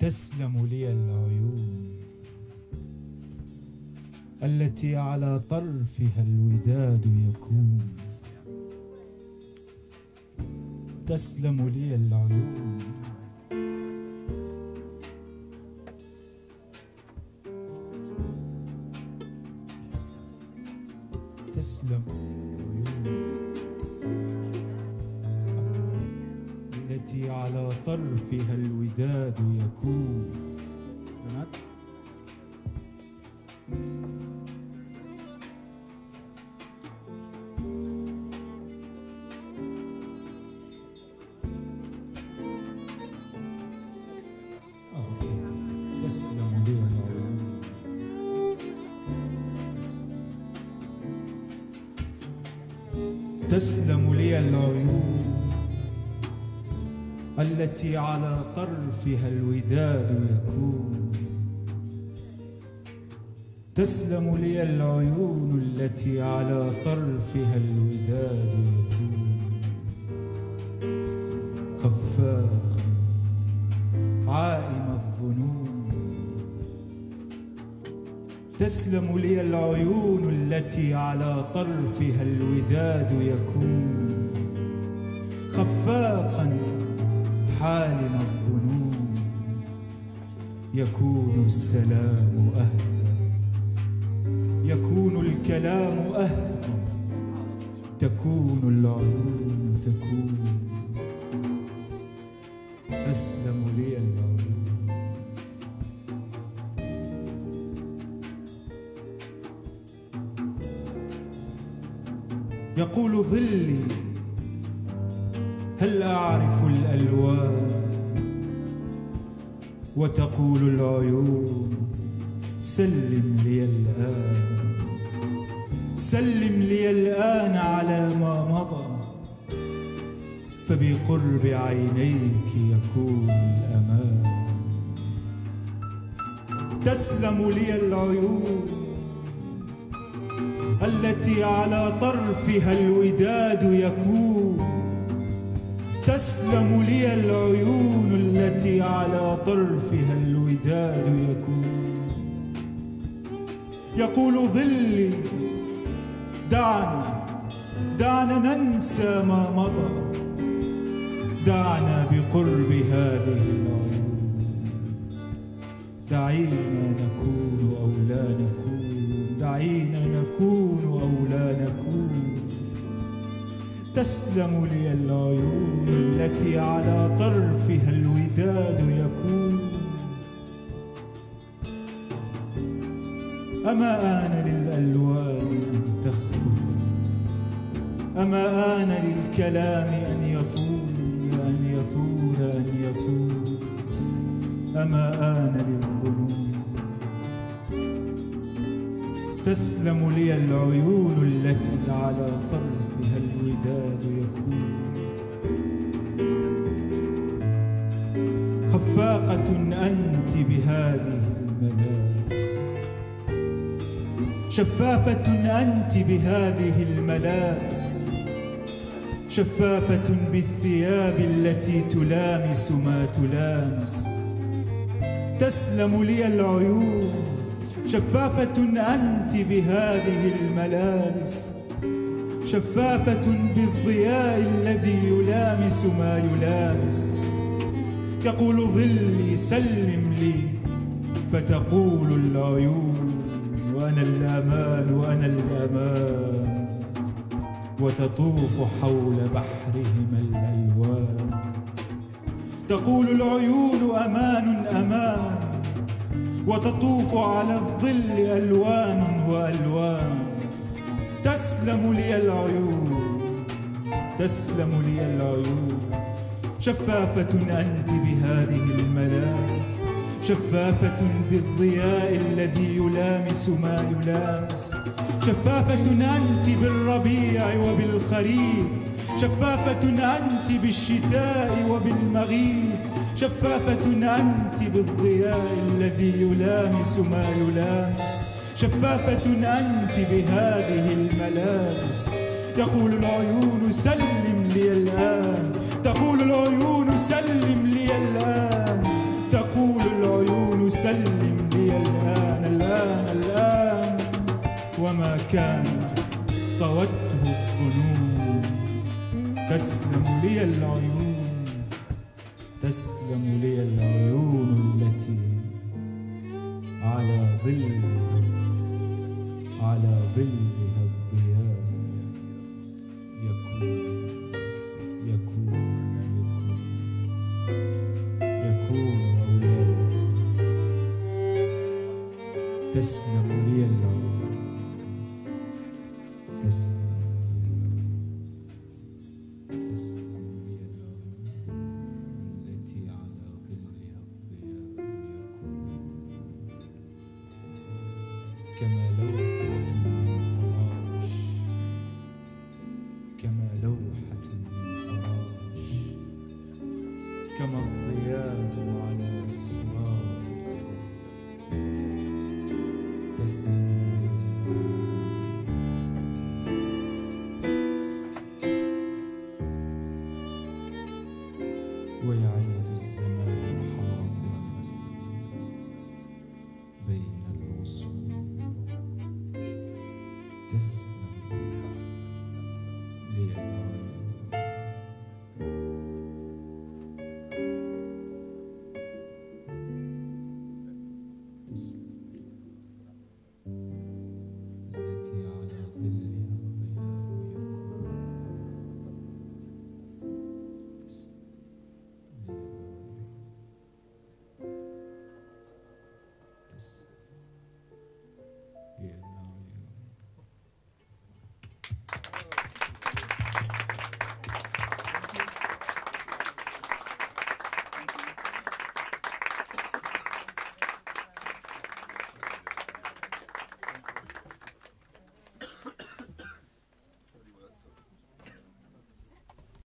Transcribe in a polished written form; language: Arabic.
تسلم لي العيون التي على طرفها الوداد يكون. تسلم لي العيون تسلم العيون التي على طرفها الوداد يكون. تسلم لي العيون تسلم لي العيون التي على طرفها الوداد يكون. تسلم لي العيون التي على طرفها الوداد يكون. خفاق عائم الظنون. تسلم لي العيون التي على طرفها الوداد يكون. خفاقا حالم الظنون. يكون السلام أهدى، يكون الكلام أهدى، تكون العيون تكون. تسلم لي العيون يقول ظلي هل أعرف الألوان، وتقول العيون سلم لي الآن. سلم لي الآن على ما مضى، فبقرب عينيك يكون الأمان. تسلم لي العيون التي على طرفها الوداد يكون. تسلم لي العيون التي على طرفها الوداد يكون. يقول ظلي دعنا ننسى ما مضى. دعنا بقرب هذه العيون. دعينا نكون أو لا نكون. دعينا نكون أو لا نكون. تسلم لي العيون التي على طرفها الوداد يكون. أما آن للألوان أن تخفت، أما آن للكلام أن يطول أن يطول أن يطول. أما آن للظنون. تسلم لي العيون التي على طرفها الوداد يكون. خفاقة أنت بهذه الملابس، شفافة أنت بهذه الملابس. شفافة بالثياب التي تلامس ما تلامس. تسلم لي العيون. شفافة أنت بهذه الملابس. شفافة بالضياء الذي يلامس ما يلامس. يقول ظلي سلم لي، فتقول العيون وأنا الأمان وأنا الأمان. وتطوف حول بحرهما الألوان. تقول العيون أمان أمان، وتطوف على الظل ألوان وألوان. تسلم لي العيون تسلم لي العيون. شفافة أنت بهذه الملابس. شفافة بالضياء الذي يلامس ما يلامس. شفافة أنت بالربيع وبالخريف. شفافة أنت بالشتاء وبالمغيب. شفافة أنت بالضياء الذي يلامس ما يلامس. شفافة أنت بهذه الملابس. يقول العيون سلم لي الآن. تقول العيون سلم لي الآن. تقول سلم لي الآن الآن الآن، وما كان طوته الظنون. تسلم لي العيون، تسلم لي العيون التي على ظلها الضياء يكون أولادك. تسلم لي العيون، تسلم لي العيون التي على ظلها الضياء يكون كما لوحة من فراش، كما لوحة من فراش، كما الضياء على أسرار. تسلم ويعيد الزمان حاضرا بين الرسل. تسلم